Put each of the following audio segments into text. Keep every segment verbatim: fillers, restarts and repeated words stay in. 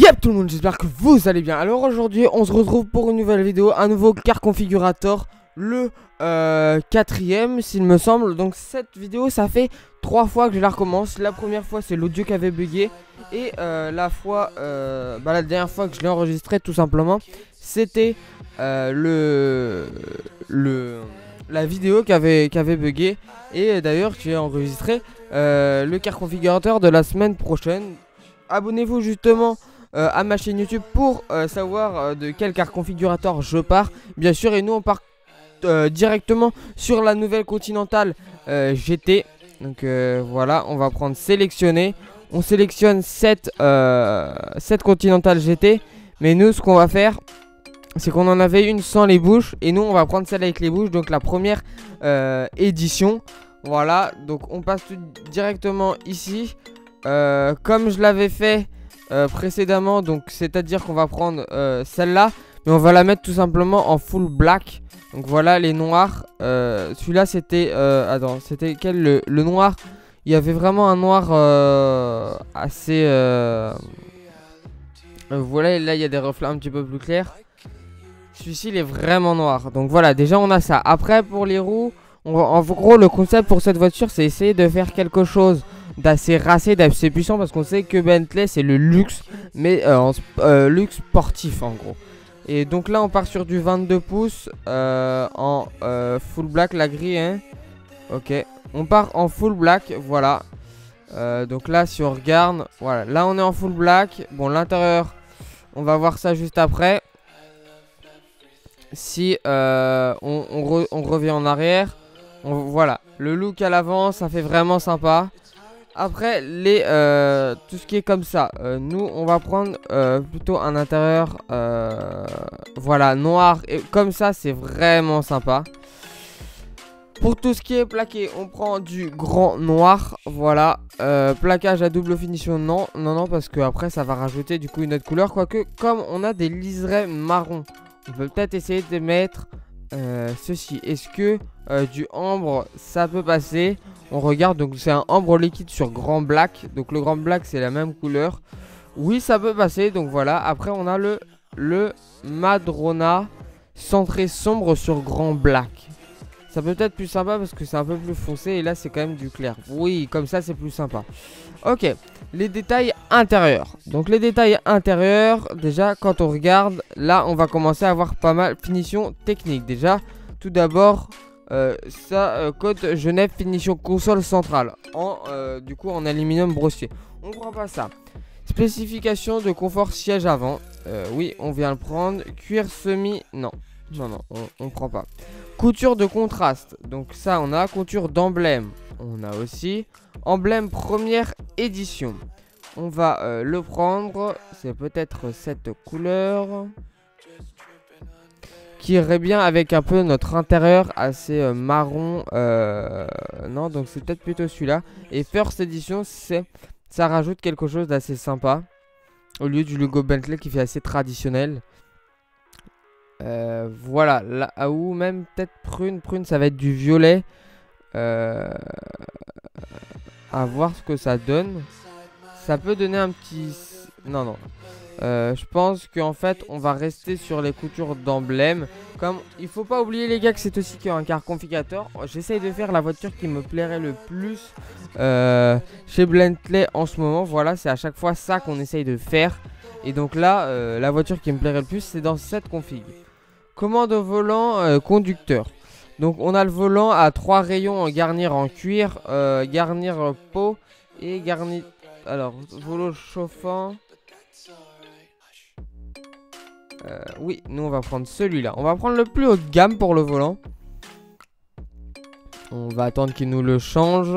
Yep tout le monde, j'espère que vous allez bien. Alors aujourd'hui on se retrouve pour une nouvelle vidéo, un nouveau car configurator, le euh, quatrième s'il me semble. Donc cette vidéo ça fait trois fois que je la recommence. La première fois c'est l'audio qui avait bugué. Et euh, la fois, euh, bah, la dernière fois que je l'ai enregistré tout simplement, c'était euh, le, le, la vidéo qui avait, qui avait bugué. Et d'ailleurs j'ai enregistré euh, le car configurateur de la semaine prochaine. Abonnez-vous justement euh, à ma chaîne YouTube pour euh, savoir euh, de quel car configurateur je pars. Bien sûr, et nous on part euh, directement sur la nouvelle Continental euh, G T. Donc euh, voilà, on va prendre sélectionner. On sélectionne cette, euh, cette Continental G T. Mais nous ce qu'on va faire, c'est qu'on en avait une sans les bouches. Et nous on va prendre celle avec les bouches. Donc la première euh, édition. Voilà, donc on passe tout directement ici. Euh, comme je l'avais fait euh, précédemment, donc c'est à dire qu'on va prendre euh, celle-là, mais on va la mettre tout simplement en full black. Donc voilà les noirs. Euh, Celui-là c'était euh, attends, c'était quel le, le noir. Il y avait vraiment un noir euh, assez euh, euh, voilà, là il y a des reflets un petit peu plus clairs. Celui-ci il est vraiment noir. Donc voilà, déjà on a ça. Après pour les roues, on va, en gros le concept pour cette voiture c'est essayer de faire quelque chose d'assez racé, d'assez puissant, parce qu'on sait que Bentley c'est le luxe, mais euh, en, euh, luxe sportif en gros. Et donc là on part sur du vingt-deux pouces euh, en euh, full black, la grille hein. Ok, on part en full black, voilà. euh, Donc là si on regarde, voilà, là on est en full black. Bon, l'intérieur on va voir ça juste après. Si euh, on, on, re, on revient en arrière, on, voilà, le look à l'avant ça fait vraiment sympa. Après les euh, tout ce qui est comme ça, euh, nous on va prendre euh, plutôt un intérieur euh, voilà, noir, et comme ça c'est vraiment sympa. Pour tout ce qui est plaqué, on prend du grand noir, voilà. euh, Plaquage à double finition, non, non, non, parce que après ça va rajouter du coup une autre couleur. Quoique comme on a des liserés marron, on peut peut-être essayer de mettre euh, ceci. Est-ce que euh, du ambre ça peut passer? On regarde, donc c'est un ambre liquide sur grand black. Donc le grand black c'est la même couleur. Oui, ça peut passer, donc voilà. Après on a le, le Madrona centré sombre sur grand black. Ça peut être plus sympa parce que c'est un peu plus foncé. Et là c'est quand même du clair. Oui, comme ça c'est plus sympa. Ok, les détails intérieurs. Donc les détails intérieurs, déjà quand on regarde, là on va commencer à avoir pas mal finition technique. Déjà, tout d'abord, Euh, ça euh, code Genève finition console centrale en euh, du coup en aluminium brossier. On prend pas ça. Spécification de confort siège avant. Euh, oui, on vient le prendre. Cuir semi, non, non, non, on, on prend pas. Couture de contraste. Donc ça, on a couture d'emblème. On a aussi emblème première édition. On va euh, le prendre. C'est peut-être cette couleur qui irait bien avec un peu notre intérieur assez euh, marron. Euh, non, donc c'est peut-être plutôt celui-là. Et First Edition, c'est ça rajoute quelque chose d'assez sympa au lieu du logo Bentley qui fait assez traditionnel. Euh, voilà, là, ah, ou même peut-être prune. Prune, ça va être du violet. Euh, à voir ce que ça donne. Ça peut donner un petit... Non, non. Euh, je pense qu'en fait on va rester sur les coutures d'emblème. Comme il faut pas oublier les gars que c'est aussi un car configurator. J'essaye de faire la voiture qui me plairait le plus euh, chez Bentley en ce moment. Voilà, c'est à chaque fois ça qu'on essaye de faire. Et donc là euh, la voiture qui me plairait le plus c'est dans cette config. Commande au volant euh, conducteur. Donc on a le volant à trois rayons, garnir en cuir, euh, garnir peau et garnir... Alors volant chauffant. Euh, oui, nous on va prendre celui-là. On va prendre le plus haut de gamme pour le volant. On va attendre qu'il nous le change.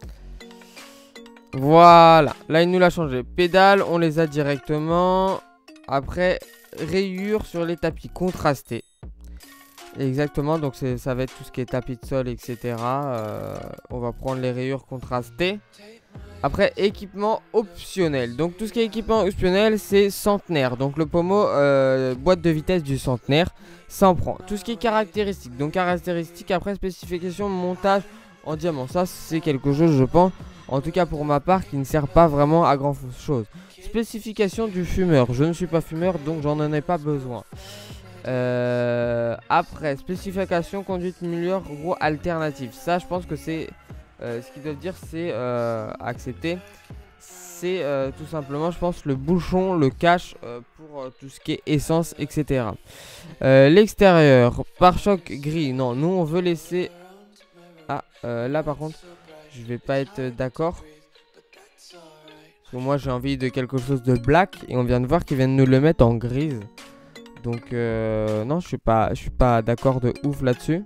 Voilà, là il nous l'a changé. Pédales, on les a directement. Après, rayures sur les tapis contrastés. Exactement, donc ça va être tout ce qui est tapis de sol, et cetera. Euh, on va prendre les rayures contrastées. Après, équipement optionnel. Donc tout ce qui est équipement optionnel, c'est centenaire. Donc le pommeau, euh, boîte de vitesse du centenaire, ça en prend. Tout ce qui est caractéristique. Donc caractéristique, après spécification, montage en diamant. Ça, c'est quelque chose, je pense, En tout cas pour ma part, qui ne sert pas vraiment à grand chose. Spécification du fumeur. Je ne suis pas fumeur, donc j'en en ai pas besoin. Euh, après, spécification conduite milieu gros alternative. Ça, je pense que c'est euh, ce qu'ils doivent dire, c'est euh, accepter. C'est euh, tout simplement, je pense, le bouchon, le cache euh, pour euh, tout ce qui est essence, et cetera. Euh, L'extérieur, pare-choc gris. Non, nous on veut laisser. Ah, euh, là par contre, je vais pas être d'accord. Parce que moi j'ai envie de quelque chose de black et on vient de voir qu'ils viennent nous le mettre en grise. Donc euh, non, je suis pas, je suis pas d'accord de ouf là-dessus.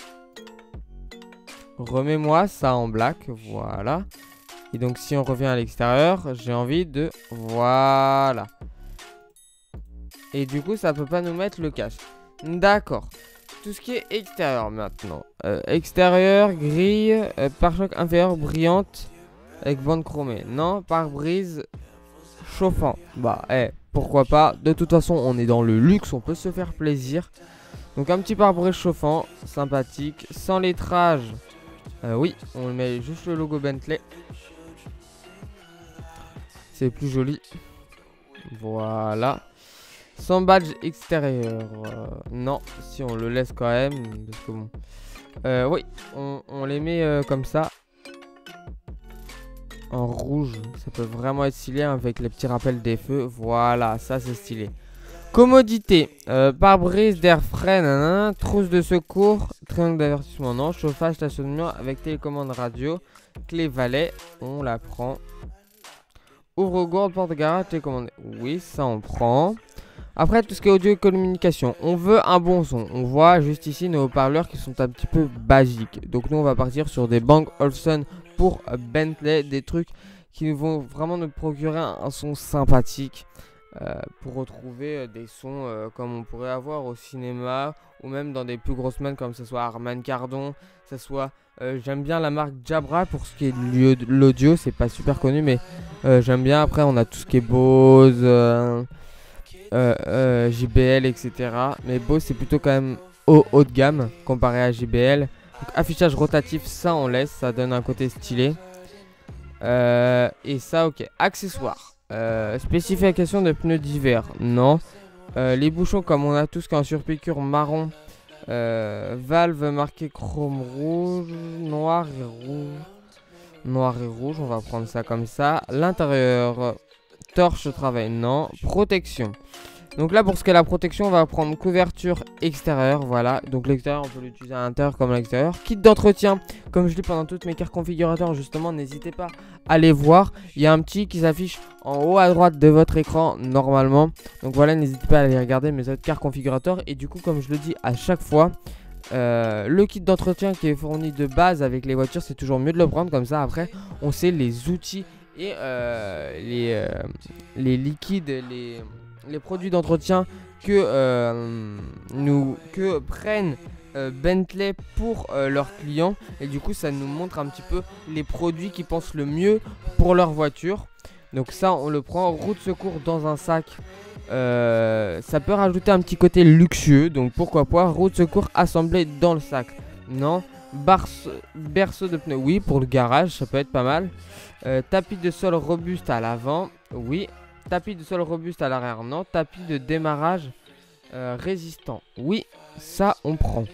Remets-moi ça en black, voilà. Et donc si on revient à l'extérieur, j'ai envie de... Voilà. Et du coup, ça peut pas nous mettre le cache. D'accord. Tout ce qui est extérieur maintenant. Euh, extérieur, grille, euh, pare-choc inférieur brillante avec bande chromée. Non, pare-brise chauffant. Bah, eh, pourquoi pas. De toute façon, on est dans le luxe, on peut se faire plaisir. Donc un petit pare-brise chauffant, sympathique. Sans lettrage. Euh, oui, on met juste le logo Bentley. C'est plus joli. Voilà. Sans badge extérieur. Euh, non, si on le laisse quand même. Parce que bon. Euh, oui, on, on les met euh, comme ça. En rouge. Ça peut vraiment être stylé avec les petits rappels des feux. Voilà, ça c'est stylé. Commodité. Euh, pare-brise d'air frais. Nanana, trousse de secours. Triangle d'avertissement. Non. Chauffage, stationnement avec télécommande radio. Clé valet. On la prend. Ouvre-gourde, porte-garage, télécommande. Oui, ça on prend. Après, tout ce qui est audio et communication. On veut un bon son. On voit juste ici nos haut-parleurs qui sont un petit peu basiques. Donc nous, on va partir sur des Bang Olufsen pour Bentley. Des trucs qui vont vraiment nous procurer un, un son sympathique. Euh, pour retrouver euh, des sons euh, comme on pourrait avoir au cinéma. Ou même dans des plus grosses semaines comme ce soit Harman Kardon. Ce soit... Euh, j'aime bien la marque Jabra pour ce qui est de l'audio, c'est pas super connu mais euh, j'aime bien. Après on a tout ce qui est Bose, euh, euh, euh, J B L, et cetera. Mais Bose c'est plutôt quand même haut, haut de gamme comparé à J B L. Donc, affichage rotatif, ça on laisse, ça donne un côté stylé. Euh, et ça ok. Accessoires, euh, spécification de pneus d'hiver, non. Euh, les bouchons comme on a tous qui est en surpiqûre marron. Euh, valve marquée chrome rouge, noir et rouge. Noir et rouge, on va prendre ça comme ça. L'intérieur, torche travail, non. Protection. Donc là pour ce qui est la protection, on va prendre couverture extérieure, voilà. Donc l'extérieur on peut l'utiliser à l'intérieur comme à l'extérieur. Kit d'entretien, comme je dis pendant toutes mes cartes configurateurs justement, n'hésitez pas à les voir. Il y a un petit qui s'affiche en haut à droite de votre écran normalement. Donc voilà, n'hésitez pas à aller regarder mes autres cartes configurateurs. Et du coup comme je le dis à chaque fois, euh, le kit d'entretien qui est fourni de base avec les voitures, c'est toujours mieux de le prendre comme ça. Après on sait les outils et euh, les, euh, les liquides, les... les produits d'entretien que euh, nous que prennent euh, Bentley pour euh, leurs clients, et du coup ça nous montre un petit peu les produits qu'ils pensent le mieux pour leur voiture. Donc ça on le prend. Roue de secours dans un sac, euh, ça peut rajouter un petit côté luxueux, donc pourquoi pas. Roue de secours assemblée dans le sac, non. Barce, berceau de pneus, oui, pour le garage ça peut être pas mal. euh, tapis de sol robuste à l'avant, oui. Tapis de sol robuste à l'arrière, non. Tapis de démarrage euh, résistant, oui, ça on prend.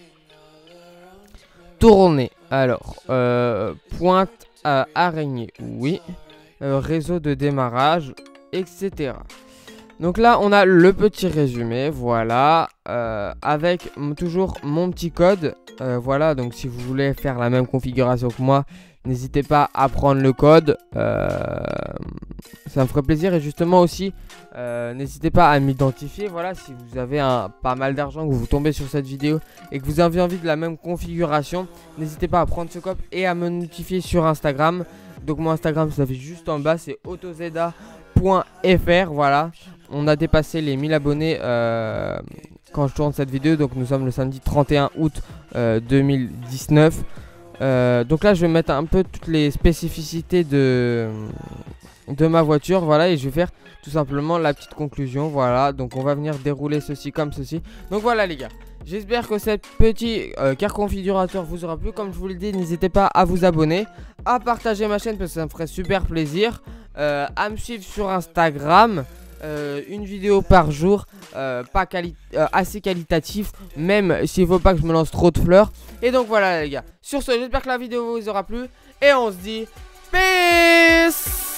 Tourner, alors, euh, pointe à araignée, oui. Euh, réseau de démarrage, et cetera. Donc là, on a le petit résumé, voilà, euh, avec toujours mon petit code. Euh, voilà, donc si vous voulez faire la même configuration que moi, n'hésitez pas à prendre le code. Euh, ça me ferait plaisir. Et justement aussi, euh, n'hésitez pas à m'identifier. Voilà, si vous avez un, pas mal d'argent, que vous tombez sur cette vidéo et que vous avez envie de la même configuration, n'hésitez pas à prendre ce code et à me notifier sur Instagram. Donc mon Instagram, ça fait juste en bas, c'est autozeda point f r. Voilà, on a dépassé les mille abonnés euh, quand je tourne cette vidéo. Donc nous sommes le samedi trente et un août euh, deux mille dix-neuf. Euh, donc là je vais mettre un peu toutes les spécificités de, de ma voiture, voilà, et je vais faire tout simplement la petite conclusion. Voilà, donc on va venir dérouler ceci comme ceci. Donc voilà les gars, j'espère que cette petit euh, carte configurateur vous aura plu. Comme je vous l'ai dit, n'hésitez pas à vous abonner, à partager ma chaîne parce que ça me ferait super plaisir, euh, à me suivre sur Instagram. Euh, une vidéo par jour, euh, pas quali euh, assez qualitatif, même s'il faut pas que je me lance trop de fleurs. Et donc voilà les gars, sur ce j'espère que la vidéo vous aura plu et on se dit peace.